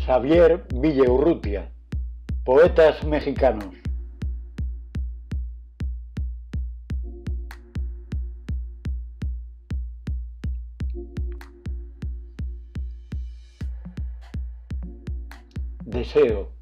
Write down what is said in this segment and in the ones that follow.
Xavier Villaurrutia, poetas mexicanos. Deseo.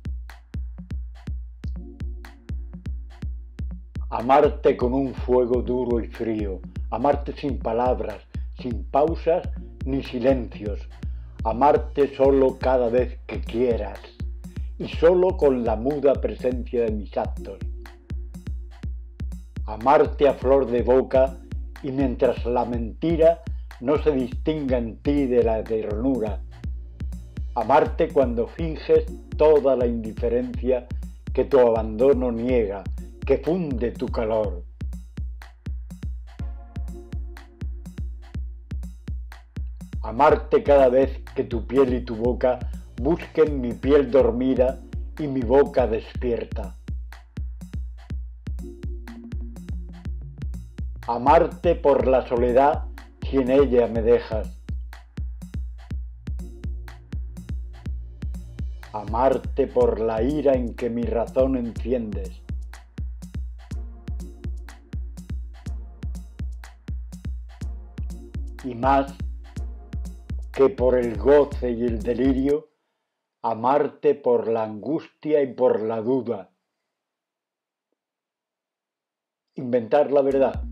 Amarte con un fuego duro y frío, amarte sin palabras, sin pausas ni silencios, amarte solo cada vez que quieras y solo con la muda presencia de mis actos. Amarte a flor de boca y mientras la mentira no se distinga en ti de la ternura. Amarte cuando finges toda la indiferencia que tu abandono niega, que funde tu calor. Amarte cada vez que tu piel y tu boca busquen mi piel dormida y mi boca despierta. Amarte por la soledad si en ella me dejas. Amarte por la ira en que mi razón enciendes. Y más que por el goce y el delirio, amarte por la angustia y por la duda. Inventar la verdad.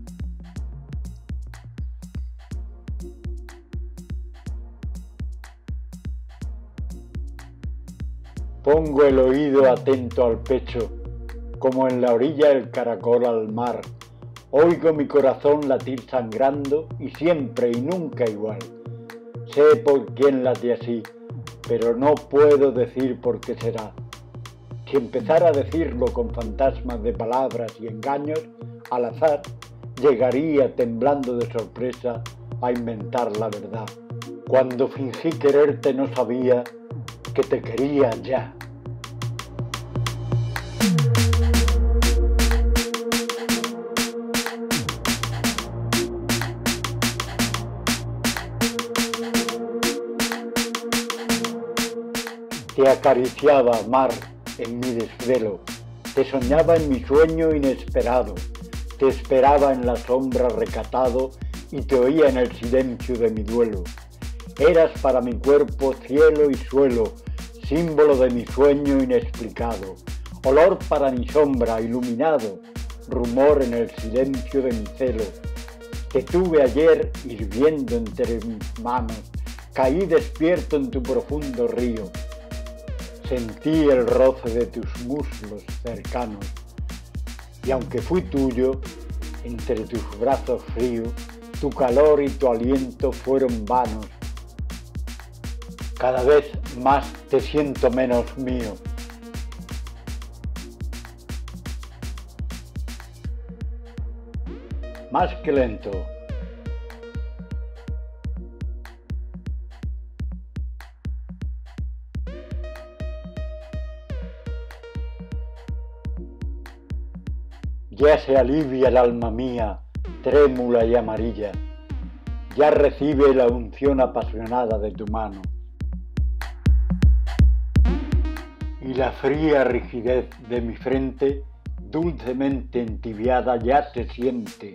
Pongo el oído atento al pecho, como en la orilla el caracol al mar. Oigo mi corazón latir sangrando y siempre y nunca igual. Sé por quién late así, pero no puedo decir por qué será. Si empezara a decirlo con fantasmas de palabras y engaños, al azar, llegaría temblando de sorpresa a inventar la verdad. Cuando fingí quererte no sabía que te quería ya. Te acariciaba, mar, en mi desvelo, te soñaba en mi sueño inesperado, te esperaba en la sombra recatado y te oía en el silencio de mi duelo. Eras para mi cuerpo cielo y suelo, símbolo de mi sueño inexplicado, olor para mi sombra iluminado, rumor en el silencio de mi celo. Te tuve ayer hirviendo entre mis manos, caí despierto en tu profundo río. Sentí el roce de tus muslos cercanos, y aunque fui tuyo, entre tus brazos fríos, tu calor y tu aliento fueron vanos. Cada vez más te siento menos mío. Más que lento. Ya se alivia el alma mía, trémula y amarilla, ya recibe la unción apasionada de tu mano. Y la fría rigidez de mi frente, dulcemente entibiada, ya se siente.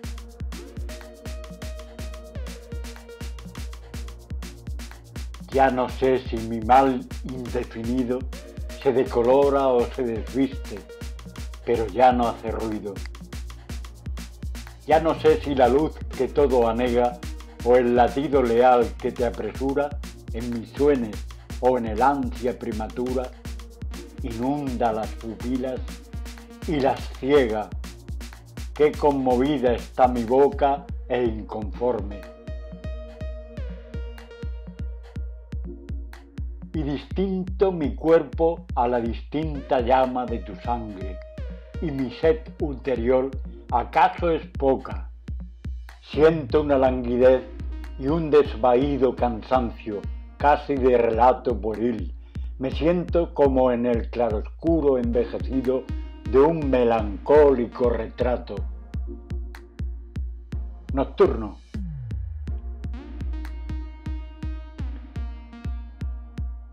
Ya no sé si mi mal indefinido se decolora o se desviste, pero ya no hace ruido. Ya no sé si la luz que todo anega o el latido leal que te apresura en mis sueños o en el ansia prematura inunda las pupilas y las ciega. Qué conmovida está mi boca e inconforme. Y distinto mi cuerpo a la distinta llama de tu sangre. Y mi sed ulterior acaso es poca. Siento una languidez y un desvaído cansancio, casi de relato pueril. Me siento como en el claroscuro envejecido de un melancólico retrato. Nocturno.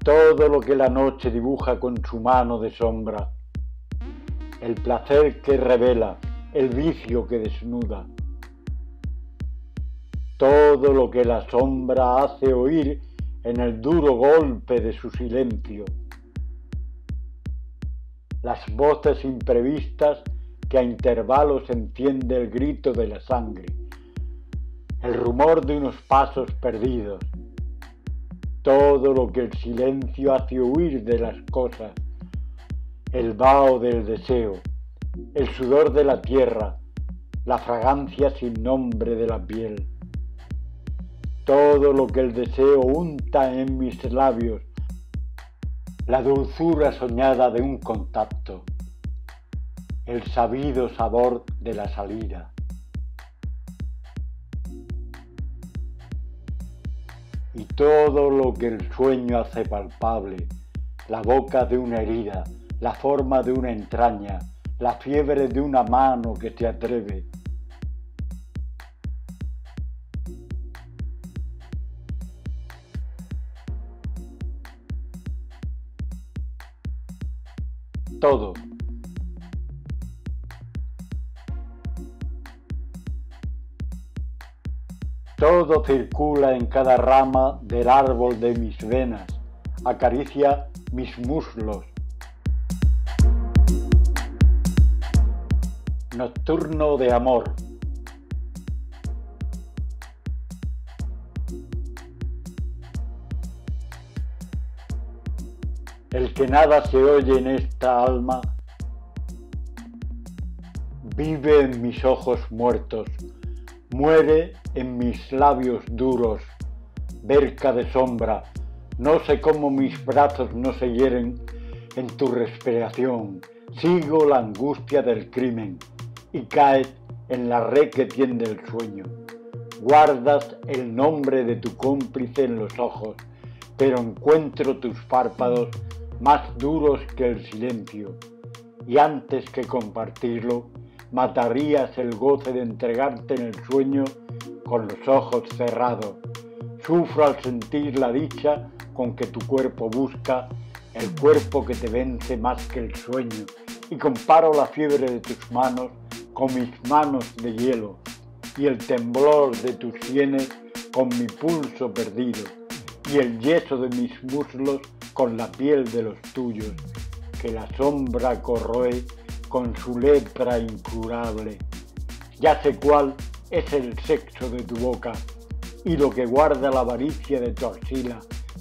todo lo que la noche dibuja con su mano de sombra, el placer que revela, el vicio que desnuda, todo lo que la sombra hace oír en el duro golpe de su silencio, las voces imprevistas que a intervalos enciende el grito de la sangre, el rumor de unos pasos perdidos, todo lo que el silencio hace huir de las cosas, el vaho del deseo, el sudor de la tierra, la fragancia sin nombre de la piel, todo lo que el deseo unta en mis labios, la dulzura soñada de un contacto, el sabido sabor de la salida. Y todo lo que el sueño hace palpable, la boca de una herida, la forma de una entraña, la fiebre de una mano que se atreve. Todo. Todo circula en cada rama del árbol de mis venas, acaricia mis muslos. Nocturno de amor. El que nada se oye en esta alma, vive en mis ojos muertos, muere en mis labios duros, verca de sombra, no sé cómo mis brazos no se hieren en tu respiración, sigo la angustia del crimen y caes en la red que tiende el sueño. Guardas el nombre de tu cómplice en los ojos, pero encuentro tus párpados más duros que el silencio, y antes que compartirlo, matarías el goce de entregarte en el sueño con los ojos cerrados. Sufro al sentir la dicha con que tu cuerpo busca, el cuerpo que te vence más que el sueño, y comparo la fiebre de tus manos con mis manos de hielo, y el temblor de tus sienes con mi pulso perdido, y el yeso de mis muslos con la piel de los tuyos, que la sombra corroe con su lepra incurable. Ya sé cuál es el sexo de tu boca y lo que guarda la avaricia de tu axila,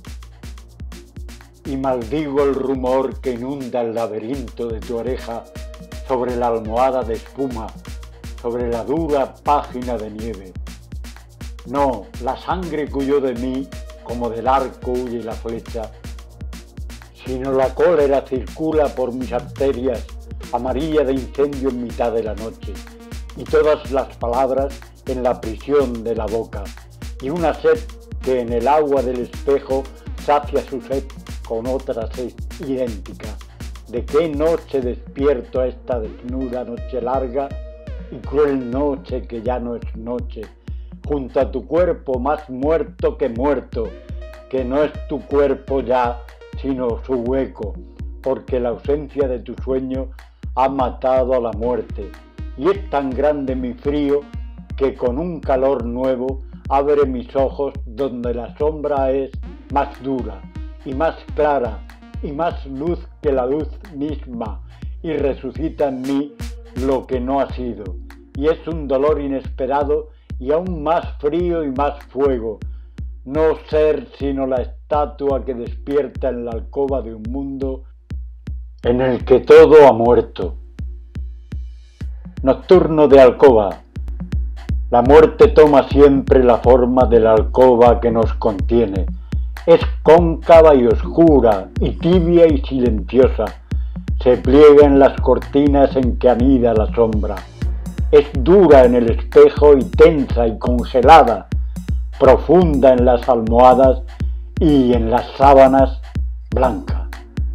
y maldigo el rumor que inunda el laberinto de tu oreja sobre la almohada de espuma, sobre la dura página de nieve. No, la sangre que huyó de mí como del arco huye la flecha, sino la cólera circula por mis arterias, amarilla de incendio en mitad de la noche, y todas las palabras en la prisión de la boca, y una sed que en el agua del espejo sacia su sed con otra sed idéntica. ¿De qué noche despierto a esta desnuda noche larga y cruel noche que ya no es noche, junto a tu cuerpo más muerto, que no es tu cuerpo ya, sino su hueco, porque la ausencia de tu sueño ha matado a la muerte, y es tan grande mi frío que con un calor nuevo abre mis ojos donde la sombra es más dura y más clara y más luz que la luz misma, y resucita en mí lo que no ha sido, y es un dolor inesperado y aún más frío y más fuego, no ser sino la estatua que despierta en la alcoba de un mundo en el que todo ha muerto. Nocturno de alcoba. La muerte toma siempre la forma de la alcoba que nos contiene. Es cóncava y oscura, y tibia y silenciosa. Se pliega en las cortinas en que anida la sombra. Es dura en el espejo y tensa y congelada, profunda en las almohadas y en las sábanas blanca.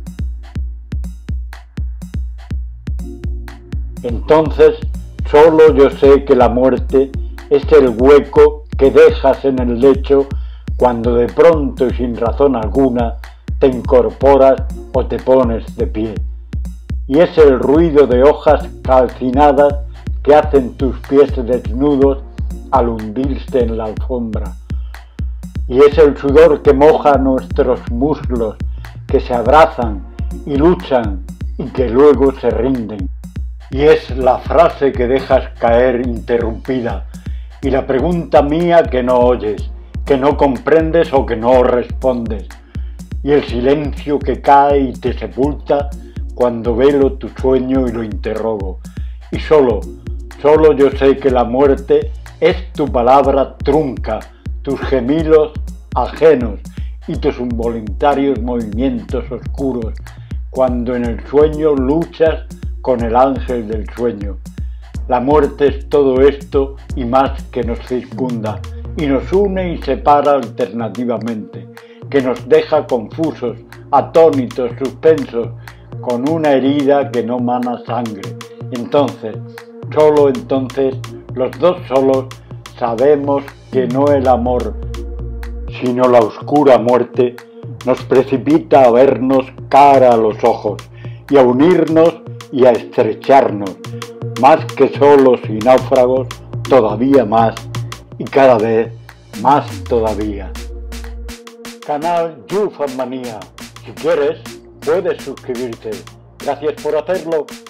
Entonces solo yo sé que la muerte es el hueco que dejas en el lecho cuando de pronto y sin razón alguna te incorporas o te pones de pie. Y es el ruido de hojas calcinadas que hacen tus pies desnudos al hundirse en la alfombra. Y es el sudor que moja nuestros muslos, que se abrazan y luchan y que luego se rinden. Y es la frase que dejas caer interrumpida, y la pregunta mía que no oyes, que no comprendes o que no respondes, y el silencio que cae y te sepulta cuando velo tu sueño y lo interrogo. Y solo yo sé que la muerte es tu palabra trunca, tus gemidos ajenos y tus involuntarios movimientos oscuros, cuando en el sueño luchas con el ángel del sueño. La muerte es todo esto y más que nos circunda, y nos une y separa alternativamente, que nos deja confusos, atónitos, suspensos, con una herida que no mana sangre. Entonces, solo entonces, los dos solos, sabemos que no el amor, sino la oscura muerte, nos precipita a vernos cara a los ojos, y a unirnos y a estrecharnos, más que solos y náufragos, todavía más, y cada vez más todavía. Canal YouFanMania. Si quieres, puedes suscribirte. Gracias por hacerlo.